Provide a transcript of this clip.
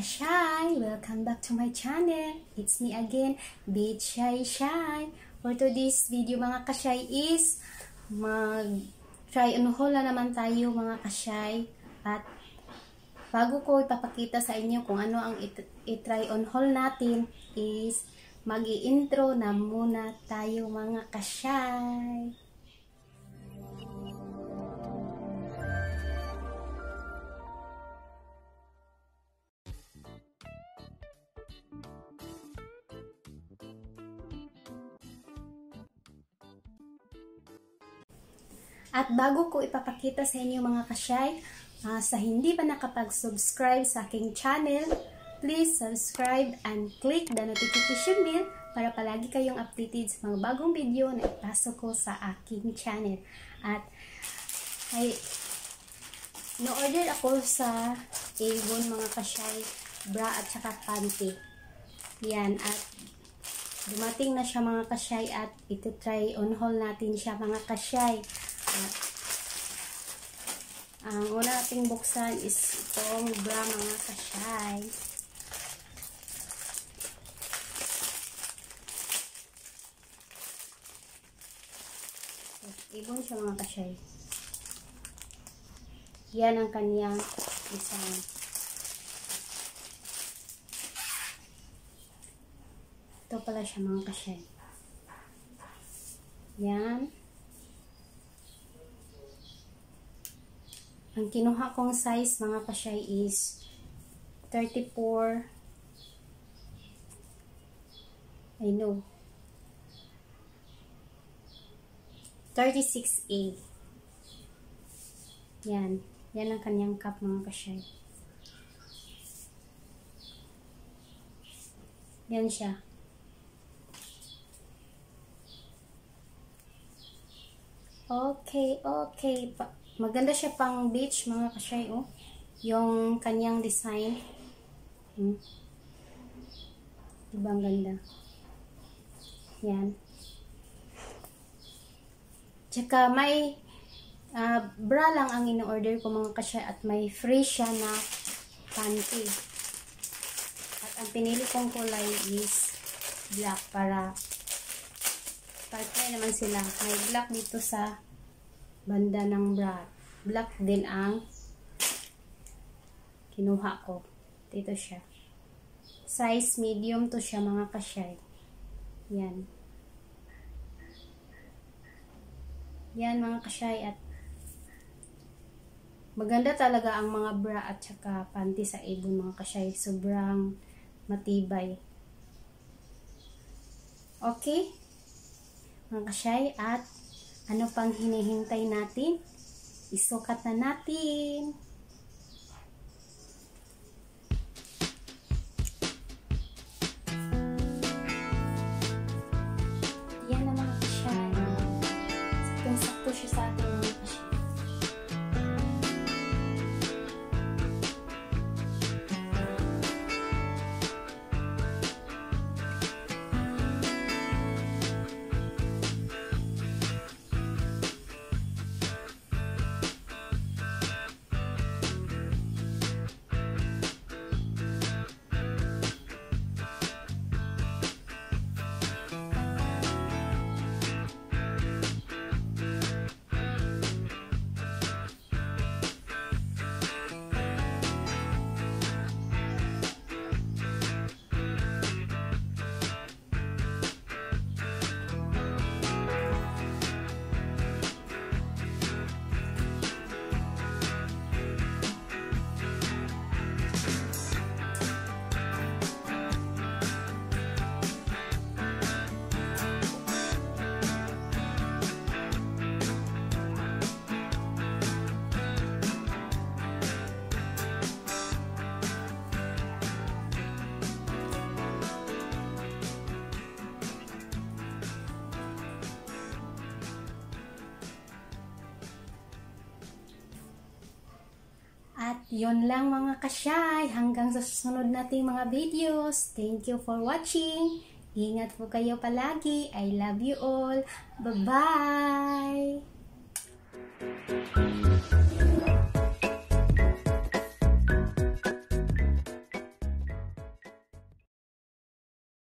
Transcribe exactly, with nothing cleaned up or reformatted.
ka-shy! Welcome back to my channel. It's me again, Beach Shy Shy. For today's video mga ka-shy is mag-try on haul na naman tayo mga ka-shy. At bago ko ipapakita sa inyo kung ano ang i-try on haul natin is mag-i-intro na muna tayo mga ka-shy. At bago ko ipapakita sa inyo mga ka-shy, uh, sa hindi pa nakapag-subscribe sa aking channel, please subscribe and click the notification bell para palagi kayong updated sa mga bagong video na ipasok ko sa aking channel. At ay no-order ako sa Avon mga ka-shy, bra at saka panty. Yan, at dumating na siya mga ka-shy at ito try on haul natin siya mga ka-shy. At ang una nating buksan is itong bra mga ka-shy. Ibon siya mga ka-shy. Yan ang kanyang design. Ito pala siya mga ka-shy. Yan. Ang kinuha kong size mga ka-shy is thirty-four. I know. thirty-six A. Yan. Yan ang kanyang cup mga ka-shy. Yan siya. Okay, okay. Pa Maganda siya pang beach mga ka-shy, oh. Yung kanyang design. Hmm. Diba ang ganda? Yan. Tsaka may uh, bra lang ang in-order ko mga ka-shy at may free siya na panty. At ang pinili kong kulay is black para partner naman sila. May black dito sa banda ng bra. Black din ang kinuha ko. Dito siya. Size medium to siya mga ka-shy. Yan. Yan mga ka-shy, at maganda talaga ang mga bra at saka panty sa Avon mga ka-shy. Sobrang matibay. Okay? Mga ka-shy, at ano pang hinihintay natin? Isukat na natin. Yan na mga ka-shy. Saktong-sakto siya sa ating mga ka-shy. At yun lang mga ka-shy. Hanggang sa susunod nating mga videos. Thank you for watching. Ingat po kayo palagi. I love you all. Bye-bye!